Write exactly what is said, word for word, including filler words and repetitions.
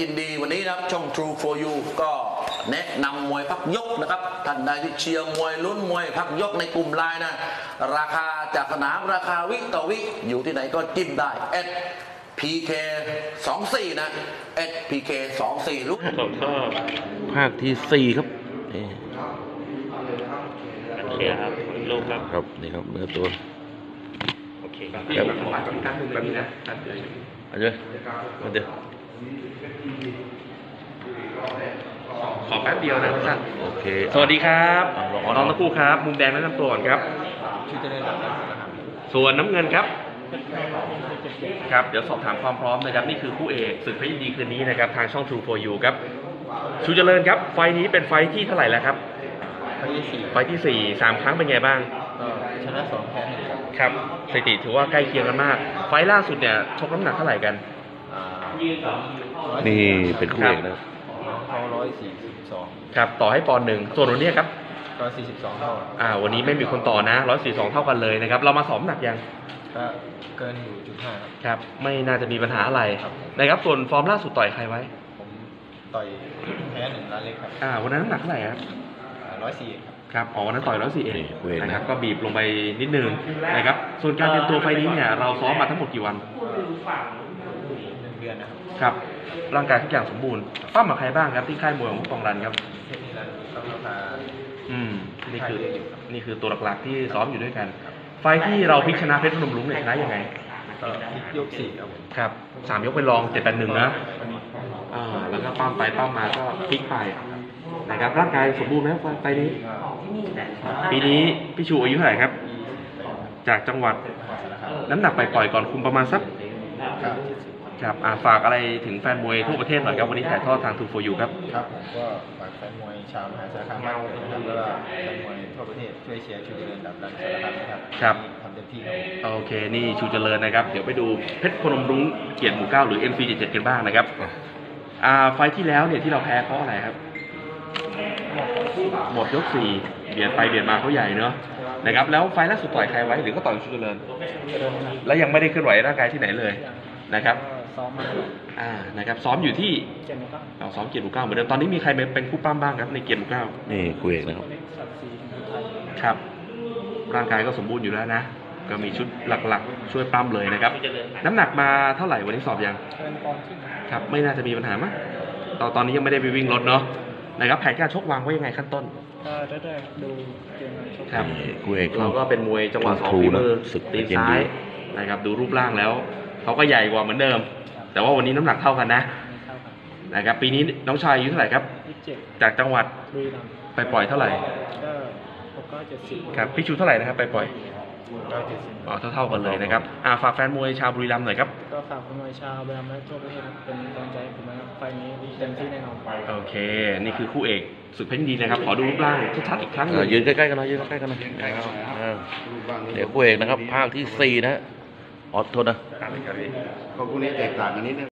ยินดีวันนี้นะครับช่อง True for You ก็แนะนำมวยพักยกนะครับท่านใดที่เชียร์มวยลุ้นมวยพักยกในกลุ่มไลน์นะราคาจากสนามราคาวิต่อวิอยู่ที่ไหนก็จิ้มได้ เอส พี เค สองสี่นะ เอส พี เค สองสี่ลุกภาคที่สี่ครับโอเคครับลูกครับครับนี่ครับเนื้อตัวโอเคครับครับการดูแบบนี้นะเอาเลยมาเดี๋ยวขอแป๊บเดียวนะท่านโอเคสวัสดีครับน้องตะคู่ครับมุมแดงแนะนำตัวก่อนครับส่วนน้ำเงินครับครับเดี๋ยวสอบถามความพร้อมนะครับนี่คือคู่เอกศึกเพชรยินดีคืนนี้นะครับทางช่อง True for You ครับชูเจริญครับไฟนี้เป็นไฟที่เท่าไหร่แล้วครับไฟที่สี่ไฟที่สี่สามครั้งเป็นไงบ้างชนะสองแพ้หนึ่งครับสถิติถือว่าใกล้เคียงกันมากไฟล่าสุดเนี่ยชกน้ำหนักเท่าไหร่กันนี่เป็นคู่เอกนะเขาร้อยสี่สิบสองครับต่อให้ปอนด์หนึ่งส่วนวันนี้ครับร้อยสี่สิบสองเท่าอ่าวันนี้ไม่มีคนต่อนะร้อยสี่สิบสองเท่ากันเลยนะครับเรามาสอบหนักยังก็เกินอยู่จุดห้าครับไม่น่าจะมีปัญหาอะไรนะครับส่วนฟอร์มล่าสุดต่อยใครไว้ผมต่อยแพ้หนึ่งล้านเล็กครับอ่าวันนั้นน้ำหนักเท่าไหร่ครับร้อยสี่ครับอ๋อวันนั้นต่อยร้อยสี่เองนะครับก็บีบลงไปนิดนึงนะครับส่วนการเตรียมตัวไฟนี้เนี่ยเราซ้อมมาทั้งหมดกี่วันหนึ่งเดือนนะครับครับร่างกายทุกอย่างสมบูรณ์ปั้มกับใครบ้างครับที่ค่ายมวยของผู้กองรันครับอืมนี่คือนี่คือตัวหลักๆที่ซ้อมอยู่ด้วยกันไฟที่เราพลิกชนะเพชรพนมรุ้งเนี่ยชนะยังไงก็ยกสี่ครับครับสามยกเป็นรองเจ็ดแปดหนึ่งนะอ่าแล้วก็ปั้มไปปั้มมาก็พลิกไปนะครับร่างกายสมบูรณ์ไหมไฟนี้ปีนี้พี่ชูอายุเท่าไหร่ครับจากจังหวัดน้ำหนักไปปล่อยก่อนคุมประมาณสักครับฝากอะไรถึงแฟนมวยทั่วประเทศหน่อยครับวันนี้ถ่ายทอดทาง True for You ครับครับผมก็ฝากแฟนมวยชาวมหาสารคามมากเลยนะครับแล้วก็แฟนมวยทั่วประเทศช่วยเชียร์ชูเจริญดับดันสารคามนะครับครับทำเต็มที่ครับโอเคนี่ชูเจริญนะครับเดี๋ยวไปดูเพชรพนมรุ้งเกียรติหมู่เก้าหรือ เอ็ม ซี เจ็ดสิบเจ็ดกันบ้างนะครับอ่าไฟที่แล้วเนี่ยที่เราแพ้เพราะอะไรครับหมดยกสี่เบียดไปเบียดมาเขาใหญ่เนาะนะครับแล้วไฟล่าสุดต่อยใครไว้หรือก็ต่อยชูเจริญแล้วยังไม่ได้เคลื่อนไหวร่างกายที่ไหนเลยนะครับซ้อมมาอ่านะครับซ้อมอยู่ที่เกียรติหมู่เก้าเอาซ้อมเกียรติหมู่เก้าเหมือนเดิมตอนนี้มีใครเป็นคู่ปั้มบ้างครับในเกียรติหมู่เก้านี่คู่เอกนะครับครับร่างกายก็สมบูรณ์อยู่แล้วนะก็มีชุดหลักๆช่วยปั้มเลยนะครับน้ำหนักมาเท่าไหร่วันนี้สอบยังครับไม่น่าจะมีปัญหามั้งตอนตอนนี้ยังไม่ได้ไปวิ่งรถเนาะนะครับแผนการชกวางไว้ยังไงขั้นต้นก็ได้ดูเกมชกครับคู่เอกเราก็เป็นมวยจังหวะสองฝีมือตีนซ้ายนะครับดูรูปร่างแล้วเขาก็ใหญ่กว่าเหมือนเดิมแต่ว่าวันนี้น้ำหนักเท่ากันนะนะครับปีนี้น้องชายอายุเท่าไหร่ครับจากจังหวัดไปปล่อยเท่าไหร่ก็หกเก้าเจ็ดสิบครับพี่ชูเท่าไหร่นะครับไปปล่อยอ๋อเท่าๆกันเลยนะครับอ่าฝากแฟนมวยชาวบุรีรัมย์หน่อยครับก็ฝากแฟนมวยชาวบุรีรัมย์และทั่วประเทศเป็นกำลังใจผมนะครับไฟนี้เต็มที่แน่นอนโอเคนี่คือคู่เอกศึกเพชรยินดีนะครับขอดูรูปร่างชัดๆอีกครั้งนึงยืนใกล้ๆกันหน่อยยืนใกล้ๆกันหน่อยเดี๋ยวคู่เอกนะครับภาคที่สี่นะอ๋อโทษนะขอบคุณนี่แตกต่างกันนิดนึง